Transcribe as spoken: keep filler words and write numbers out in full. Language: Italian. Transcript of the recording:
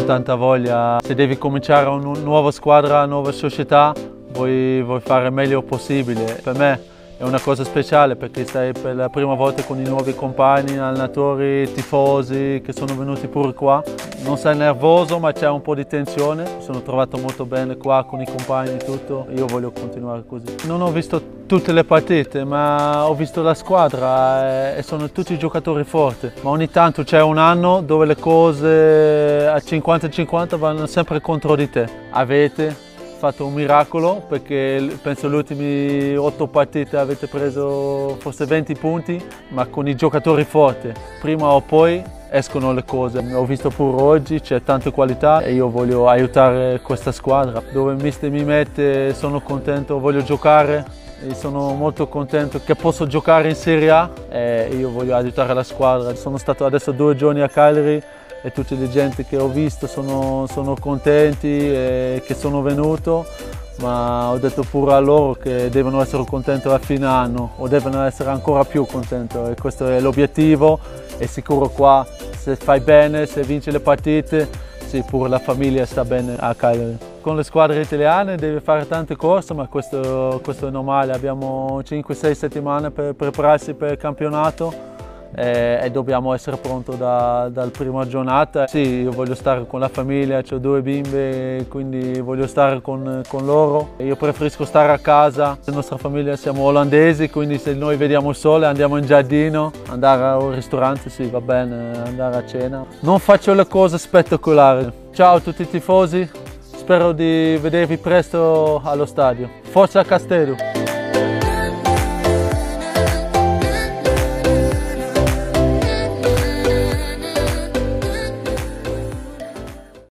tanta voglia. Se devi cominciare una nuova squadra, una nuova società, vuoi, vuoi fare il meglio possibile. Per me è una cosa speciale perché stai per la prima volta con i nuovi compagni, allenatori, tifosi che sono venuti pure qua. Non sei nervoso ma c'è un po' di tensione. Mi sono trovato molto bene qua con i compagni e tutto. Io voglio continuare così. Non ho visto tutte le partite ma ho visto la squadra e sono tutti giocatori forti. Ma ogni tanto c'è un anno dove le cose a cinquanta cinquanta vanno sempre contro di te. Avete fatto un miracolo perché penso le ultime otto partite avete preso forse venti punti, ma con i giocatori forti. Prima o poi escono le cose. Ho visto pure oggi, c'è tanta qualità e io voglio aiutare questa squadra. Dove il mister mi mette sono contento, voglio giocare e sono molto contento che posso giocare in Serie A e io voglio aiutare la squadra. Sono stato adesso due giorni a Cagliari e tutte le gente che ho visto sono, sono contenti e che sono venuto, ma ho detto pure a loro che devono essere contenti a fine anno o devono essere ancora più contenti e questo è l'obiettivo e sicuro qua se fai bene, se vinci le partite, sì, pure la famiglia sta bene a Cagliari. Con le squadre italiane devi fare tante corse, ma questo, questo è normale, abbiamo cinque sei settimane per prepararsi per il campionato. E, e dobbiamo essere pronti da, dalla prima giornata. Sì, io voglio stare con la famiglia, ho due bimbe, quindi voglio stare con, con loro. Io preferisco stare a casa, la nostra famiglia siamo olandesi, quindi se noi vediamo il sole andiamo in giardino, andare a un ristorante, sì, va bene, andare a cena. Non faccio le cose spettacolari. Ciao a tutti i tifosi, spero di vedervi presto allo stadio. Forza Castello!